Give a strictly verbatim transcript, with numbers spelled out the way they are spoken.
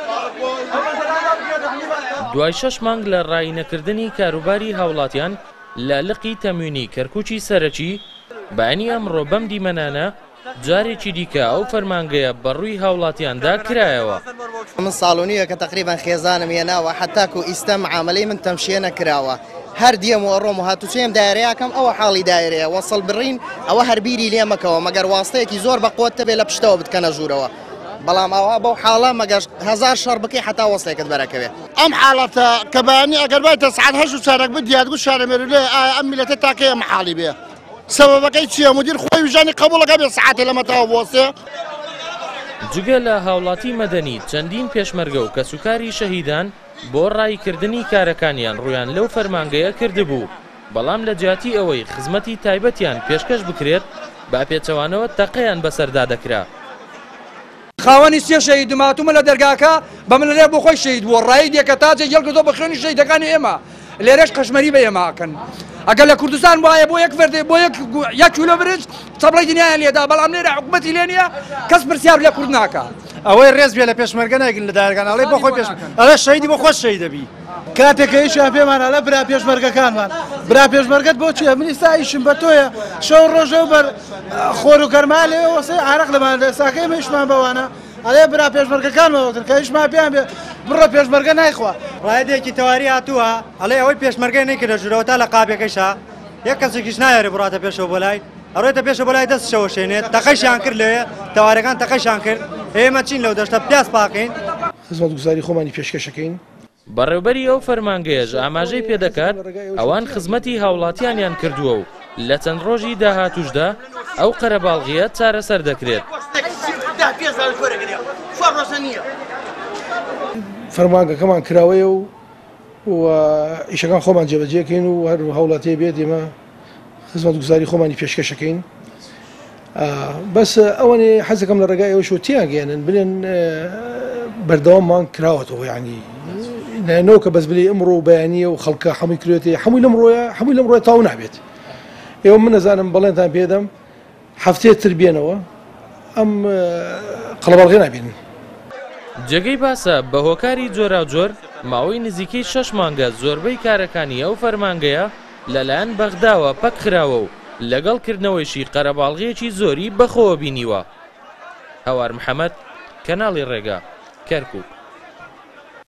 دوای شەش مانگ لە ڕاینەکردنی کاروباری هاوڵاتیان لە لقی تەموینی کەرکووکی سەرەکی بەیانی ئەمڕۆ بەم دیمەنانە جارێکی دیکە ئەو فەرمانگەیە بەڕووی هاوڵاتیاندا کرایەوە. من ساڵونیە کە تقریبان خێزانم هێناوە حتاکو ئیستەم عاملەی من تەمشیە نەکراوە هەر دیەم و ئەڕۆم و هاتوچێم دایرەیەکەم ئەوە حاڵی دایرەیە وەسڵ بڕین ئەوە هەربیری لێ مەکەوە مەگەر واستەیەکی زۆر بەقوت تەبێ لە پشتەوە بتکەنە ژوورەوە بەڵام ئەوە بەو حاڵە مەگەر هەزار شەڕ بکەی حتا وەستێکت بەرەکەوێ. ئەم حاڵەتە کە بەیانی ئەگەر بێتە سعات هەشت و چارەک بدیات شارە مێرولێ ئەم میلەتە تاکەیە محاڵی بێ سەبەبەکەی چییە؟ مدیر خۆی وژانی قبوڵەکە بێ سعاتێ لەمەتەوە بوەستێ. جگە لە هاوڵاتی مەدەنی چەندین پێشمەرگە و کەسوکاری شەهیدان بۆ ڕایکردنی کارەکانیان ڕویان لەو فەرمانگەیە کردبوو بەڵام لە جیاتی ئەوەی خزمەتی تایبەتیان پێشکەش بکرێت با پێچەوانەوە تەقەیان بەسەردا دەکرا. خاوەنی سێ شەهید ماتوومە لە دەرگاکە بە من لێ بۆ خۆی شەهید بووە ڕای دێکە تاجێ هێڵکردۆ بە خوێنی شەهیدەکانی ئێمە لێرەش قەشمەری بە ئێماکەن. ئەگەر لە کوردستان وایە بۆ یەک فەردێ بۆ یەک کیلۆ برنج سەبڵی دنیایان لێدا بەڵام لێرە حکومەتی لێ نییە کەس پرسیار لە کورد ناکات. ئەوەی ڕێز بێ لە پێشمەرگە ناگرن لە دایرگان ئەڵێ بۆ خۆی پێش ئەڵێ شەهیدی بۆ خۆش شەهید دەبی. کاتێکەیشیان پێمان ئەڵێ برا پێشمەرگەکانمان برا پێشمەرگەت بۆ چییە؟ منیستا ئیشم بە تۆیە شەو ڕۆژە و بەر خۆر و گەرما لێ وەسەی عارەق لەمان ساکەی مەیشمان بەوانە ئەڵێ برا پێشمەرگەکانمەوەتر کە هیچمان پێیان بێ بڕۆ پێشمەرگە نایخوا. ڕایدێکی تەواری هاتووە ئەڵێ ئەوەی پێشمەرگەی نەیکردە ژوورەوە تا لە قاپێکەکەیشا یەک کەسێکیش نایێرێ بڕاتە پێشەوە بۆ لای ئەڕێتە پێشە بۆ لای دەستشەوە شوێنێت تەقەیشیان کرد لێ تەوارەکان تەقەیشان کرد ئێمە چین لەو دەشتە پیاس پاکەین خزمەتگوزاری خۆمانی پێشکەشەکەین. بەڕێوبەری ئەو فەرمانگەیەش ئاماژەی پێدەکات ئەوان خزمەتی هاوڵاتیانیان کردووە و لە چەند ڕۆژی داهاتوشدا ئەو قەرەباڵغیە چارەسەر دەکرێت. فەرمانگەکەمان کراوەیە و ئیشەکان خۆمان جێبەجێکەین و هەر هاوڵاتی بێت ئێمە خزمەتگوزاری خۆمانی پێشکەشەکەین. بەس ئەوەنێ حەزەکەم لە ڕێگای ئەوە شۆ تیانگەێنن بنێن بەردەواممان کراوەتەوە یعنی نەوە کە بەس بلێ ئەمڕۆ بەیانیە و خەڵکە هەمووی کرێتی هەمووی لەمڕۆیە هەمووی لەمڕۆیە تاو نابێت. ئێوە من نەزانم بەڵێنتان پێدەم هەفتەیەتر بێنەوە ئەم قەڵەباڵغێ نابێنن. جێگەی باسە بە هۆکاری جۆرا جۆر ماوەی نزیکەی شەش مانگە زۆربەی کارەکانی ئەو فەرمانگەیە لەلایەن بەغداوە پەک خراوە و لەگەڵ کردنەوەیشی قەرەباڵغیەکی زۆری بەخۆوە بینیوە. هەوار محەممەد کەناڵی ڕێگا کەرکووک.